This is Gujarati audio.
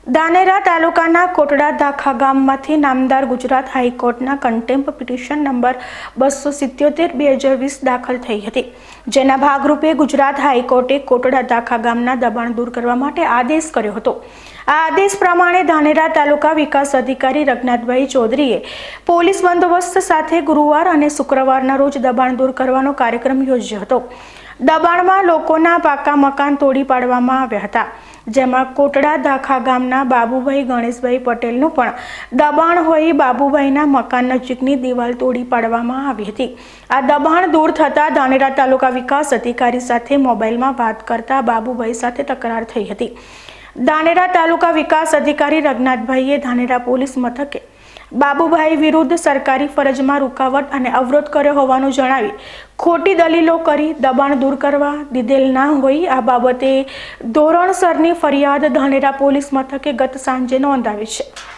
ધાનેરા તાલુકાના કોટડા દાખા ગામમાંથી નામદાર ગુજરાત હાઈકોર્ટના કન્ટેમ્પ પિટિશન નંબર 277/2020 દાખલ થઈ હતી, જેના ભાગરૂપે ગુજરાત હાઈકોર્ટે કોટડા દાખા ગામના દબાણ દૂર કરવા માટે આદેશ કર્યો હતો। આ આદેશ પ્રમાણે ધાનેરા તાલુકા વિકાસ અધિકારી રઘનાથભાઈ ચૌધરીએ પોલીસ બંદોબસ્ત સાથે ગુરુવાર અને શુક્રવારના રોજ દબાણ દૂર કરવાનો કાર્યક્રમ યોજ્યો હતો। દબાણમાં લોકોના પાકા મકાન તોડી પાડવામાં આવ્યા હતા, જેમાં કોટડા દાખા ગામના બાબુભાઈ ગણેશભાઈ પટેલનું પણ દબાણ હોઈ બાબુભાઈના મકાન નજીકની દિવાલ તોડી પાડવામાં આવી હતી। આ દબાણ દૂર થતાં ધાનેરા તાલુકા વિકાસ અધિકારી સાથે મોબાઈલમાં વાત કરતા બાબુભાઈ સાથે તકરાર થઈ હતી। ધાનેરા તાલુકા વિકાસ અધિકારી રઘનાથભાઈએ ધાનેરા પોલીસ મથકે બાબુભાઈ વિરુદ્ધ સરકારી ફરજમાં રૂકાવટ અને અવરોધ કર્યો હોવાનું જણાવી ખોટી દલીલો કરી દબાણ દૂર કરવા દીધેલ ના હોય આ બાબતે ધોરણસરની ફરિયાદ ધાનેરા પોલીસ મથકે ગત સાંજે નોંધાવી છે।